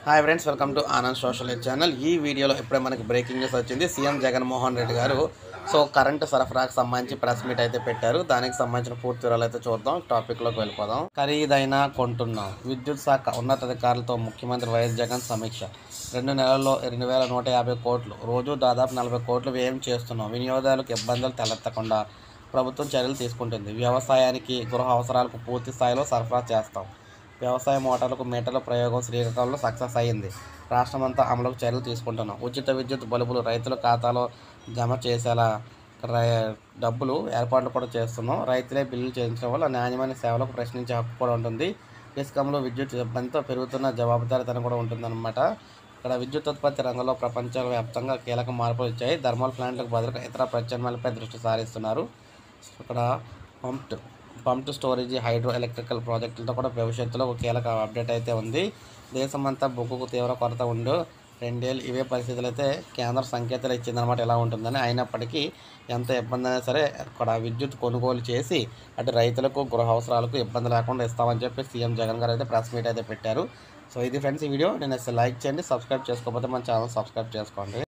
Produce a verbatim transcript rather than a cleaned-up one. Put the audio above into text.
Hi friends, welcome to Anand social channel. ఈ వీడియోలో ఇప్పుడే మనకి బ్రేకింగ్ న్యూస్ వచ్చింది. CM Jaganmohan Reddy garu so current సరఫరాకు సంబంధించి ప్రెస్ మీట్ అయితే పెట్టారు. దానికి సంబంధించిన పూర్తి వివరాలు అయితే చూద్దాం. టాపిక్లోకి వెళ్ళిపోదాం. ఖరీదైన కొంటున్నాం. విద్యుత్ శాఖ ఉన్నతాధికారులతో ముఖ్యమంత్రి వైఎస్ జగన్ సమీక్ష. రెండు నెలల్లో రెండు వేల నూట యాభై కోట్లు రోజు దాదాపు నలభై కోట్లు వ్యయం చేస్తున్నాం. వినియోగదారులకు ఇబ్బందులు తలెత్తకుండా ప్రభుత్వం చర్యలు తీసుకుంటుంది. వ్యవసాయానికి గృహ అవసరాలకు పూర్తి స్థాయిలో సరఫరా చేస్తాం. వ్యవసాయ మోటార్లకు మీటర్ల ప్రయోగం శ్రీకాకుళంలో సక్సెస్ అయ్యింది. రాష్ట్రమంతా అమలుకు చర్యలు తీసుకుంటున్నాం. ఉచిత విద్యుత్ బల్బులు రైతుల ఖాతాలో జమ చేసేలా డబ్బులు ఏర్పాట్లు కూడా చేస్తున్నాం. రైతులే బిల్లులు చెల్లించడం వల్ల నాణ్యమైన సేవలకు ప్రశ్నించే హక్కు కూడా ఉంటుంది. డిస్కంలో విద్యుత్ ఇబ్బందితో పెరుగుతున్న జవాబుదారీతనం కూడా ఉంటుందన్నమాట. ఇక్కడ విద్యుత్ ఉత్పత్తి రంగంలో ప్రపంచవ్యాప్తంగా కీలక మార్పులు వచ్చాయి. థర్మల్ ప్లాంట్లకు బదులుగా ఇతర ప్రత్యామ్నాయాలపై దృష్టి సారిస్తున్నారు. ఇక్కడ pumped pumped storage hydro electrical ప్రాజెక్టులతో కూడా భవిష్యత్తులో ఒక కీలక అప్డేట్ అయితే ఉంది. దేశమంతా బొగ్గుకు తీవ్ర కొరత ఉండు రెండేళ్ళు ఇవే పరిస్థితులు అయితే కేంద్ర సంకేతాలు ఇచ్చిందనమాట. ఎలా ఉంటుందని. అయినప్పటికీ ఎంత ఇబ్బంది అయినా సరే అక్కడ విద్యుత్ కొనుగోలు చేసి అటు రైతులకు గృహ అవసరాలకు ఇబ్బంది లేకుండా ఇస్తామని చెప్పి సీఎం జగన్ గారు అయితే ప్రెస్ మీట్ అయితే పెట్టారు. సో ఇది ఫ్రెండ్స్ ఈ వీడియో. నేను లైక్ చేయండి, సబ్స్క్రైబ్ చేసుకోకపోతే మన ఛానల్ సబ్స్క్రైబ్ చేసుకోండి.